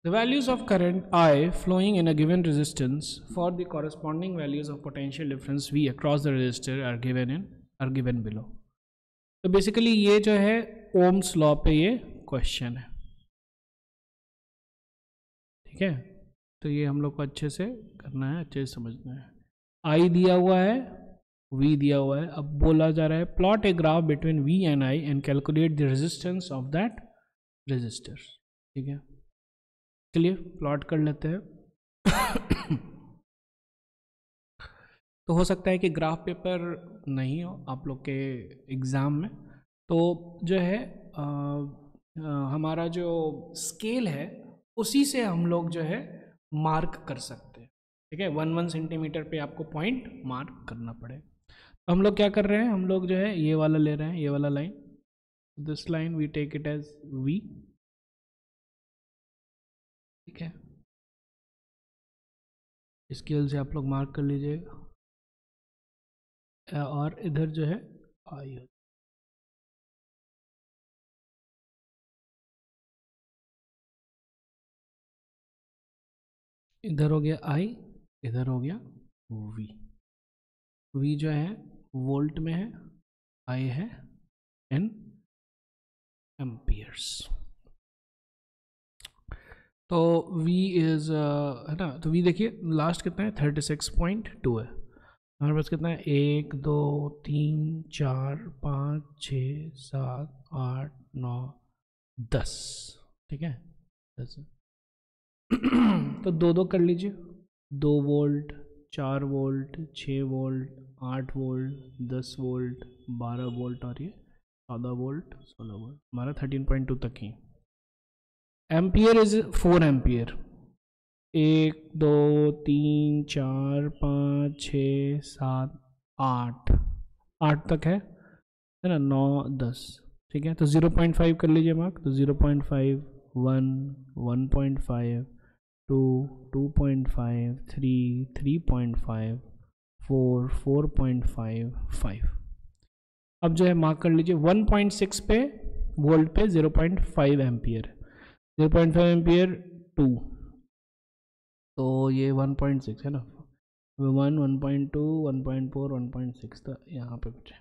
The values of current I flowing in a given resistance for the corresponding values of potential difference V across the resistor are given below. तो basically ये जो है Ohm's law पे ये question है, ठीक है। तो ये हम लोग को अच्छे से करना है, अच्छे से समझना है। I दिया हुआ है, V दिया हुआ है। अब बोला जा रहा है plot a graph between V and I and calculate the resistance of that resistor, ठीक है। चलिए प्लॉट कर लेते हैं। तो हो सकता है कि ग्राफ पेपर नहीं हो आप लोग के एग्ज़ाम में, तो जो है हमारा जो स्केल है उसी से हम लोग जो है मार्क कर सकते हैं, ठीक है। 1 सेंटीमीटर पे आपको पॉइंट मार्क करना पड़े। तो हम लोग क्या कर रहे हैं, हम लोग जो है ये वाला ले रहे हैं, ये वाला line, this line we take it as V, ठीक है। स्केल से आप लोग मार्क कर लीजिएगा, और इधर जो है I, इधर हो गया I, इधर हो गया V। V जो है वोल्ट में है, I है इन एम्पियर्स। तो V इज है ना, तो V देखिए लास्ट कितना है 36.2 है। हमारे पास कितना है 1 2 3 4 5 6 7 8 9 10, ठीक है 10। तो दो दो कर लीजिए, 2 volt 4 volt 6 volt 8 volt 10 volt 12 volt और ये 14 वोल्ट 16 वोल्ट, हमारा 13.2 तक ही। एम्पियर इज 4 एम्पियर, 1 2 3 4 5 6 7 8 तक है ना, 9 10, ठीक है। तो 0.5 कर लीजिए मार्क, तो 0.5 1 1.5 2 2.5 3 3.5 4 4.5 5। अब जो है मार्क कर लीजिए 1.6 पे वोल्ट पे 0.5 एम्पियर, 0.5 एम्पियर 2, तो ये 1.6 है ना, 1 1.2 1.4 1.6 था यहाँ पे कुछ,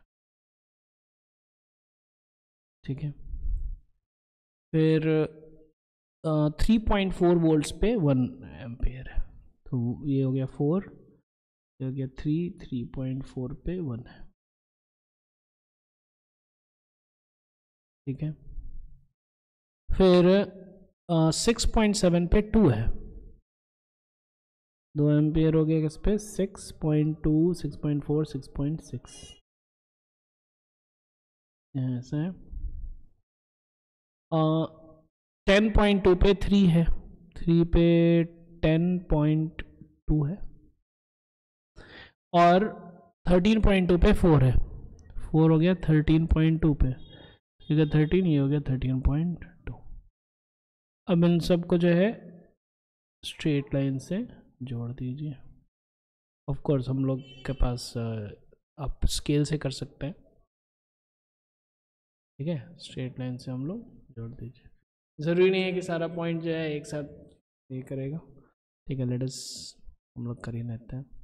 ठीक है। फिर 3.4 वोल्ट्स पे 1 एम्पियर है, तो ये हो गया 4, ये हो गया 3, 3.4 पे 1 है, ठीक है। फिर 6.7 पे 2 है, 2 एम्पियर हो गया किस पे 6.2 6.4 6.6, ऐसा है। 10.2 पे 3 है, 3 पे 10.2 है, और 13.2 पे 4 है, 4 हो गया 13.2 पे, ठीक है 13, ये हो गया 13.2। अब इन सब को जो है स्ट्रेट लाइन से जोड़ दीजिए। ऑफ कोर्स हम लोग के पास आप स्केल से कर सकते हैं, ठीक है, स्ट्रेट लाइन से हम लोग जोड़ दीजिए। ज़रूरी नहीं है कि सारा पॉइंट जो है एक साथ ये करेगा, ठीक है। लेट अस हम लोग कर ही लेते हैं,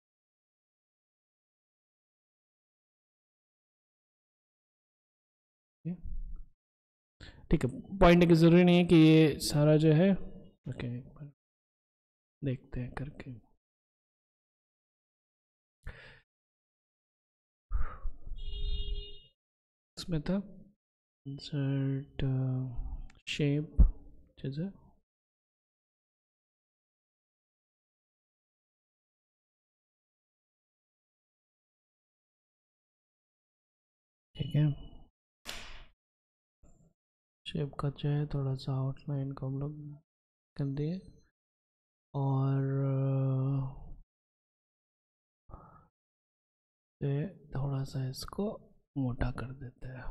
ठीक है। पॉइंट की ज़रूरी नहीं है कि ये सारा जो है, ओके एक बार देखते हैं करके। इसमें था इंसर्ट शेप, जैसे ठीक है, शेप का जो है थोड़ा सा आउटलाइन को हम लोग कर दिए, और थोड़ा सा इसको मोटा कर देते हैं,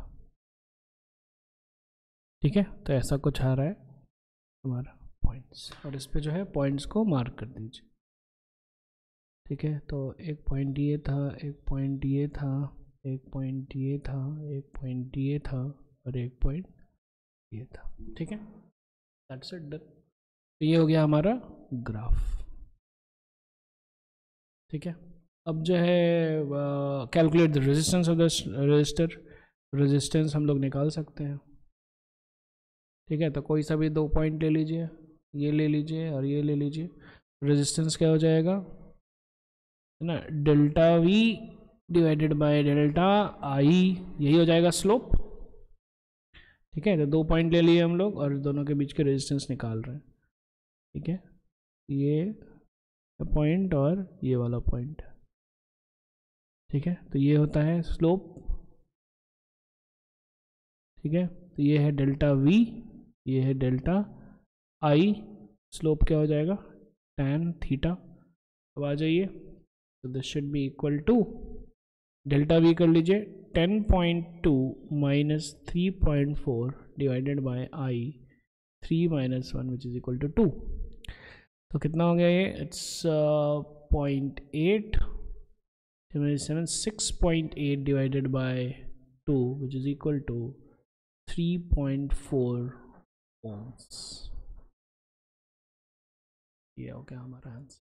ठीक है। तो ऐसा कुछ आ रहा है हमारा पॉइंट्स, और इस पे जो है पॉइंट्स को मार्क कर दीजिए, ठीक है। तो एक पॉइंट ये था, एक पॉइंट ये था, एक पॉइंट ये था, एक पॉइंट ये था, और एक पॉइंट ये था, ठीक है। That's it, done. तो ये हो गया हमारा ग्राफ। ठीक है, अब जो है calculate the resistance of the resistor, resistance हम लोग निकाल सकते हैं। ठीक है, तो कोई सा भी 2 पॉइंट ले लीजिए, ये ले लीजिए और ये ले लीजिए। रेजिस्टेंस क्या हो जाएगा, है ना, delta V divided by delta I, यही हो जाएगा स्लोप। ठीक है, तो 2 पॉइंट ले लिए हम लोग और दोनों के बीच के रेजिस्टेंस निकाल रहे हैं। ठीक है, ये पॉइंट और ये वाला पॉइंट। ठीक है, तो ये होता है स्लोप। ठीक है, तो ये है डेल्टा वी, ये है डेल्टा आई, स्लोप क्या हो जाएगा tan थीटा। अब आ जाइए, तो this should be equal to delta V कर लीजिए 10.2 minus 3.4 divided by I 3 minus 1 which is equal to 2। तो कितना हो गया ये, it's 0.8 6.8 divided by 2 which is equal to 3.4 ohms। ये हो गया हमारा आंसर।